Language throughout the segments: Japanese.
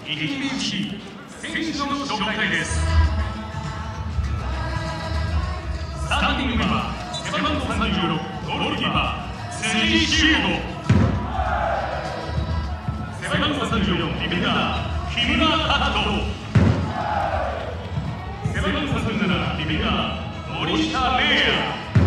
意気込み打ち選手の紹介です。スターティングは背番号36ゴールキーパー辻修吾、背番号34ディフェンダー木村拓人、背番号37ディフェンダー森下玲也、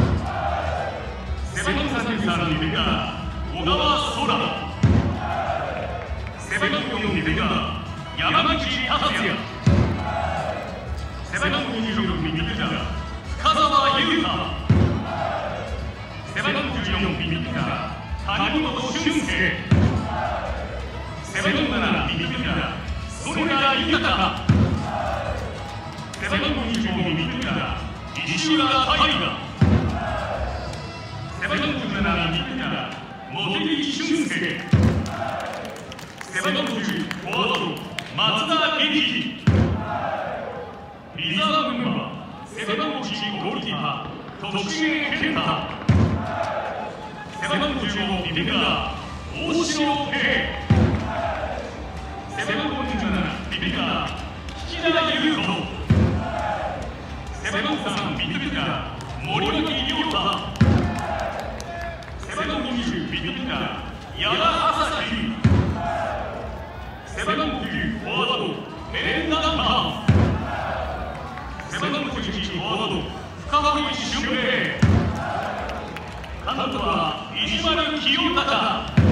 背番号33ディフェンダー小川空、背番号4ディフェンダー山口達也、背番号26ミッドフィルダー深澤優太、背番号14ミッドフィルダー谷本俊介、背番号7ミッドフィルダー曽根田豊、背番号25ミッドフィルダー石浦大我、背番号17ミッドフィルダー茂木俊介、背番号10フォワード松田力、リザーブメンバー背番号1ゴールキーパー徳重健太、背番号15ディフェンダー大城平、背番号27ディフェンダー引田優斗、背番号3ミッドフィルダー森脇亮太、背番号20ミッドフィルダー矢田朝日、背番号9フォワードレンダンバー、背番号11フォワード深堀俊平、監督は石丸清隆。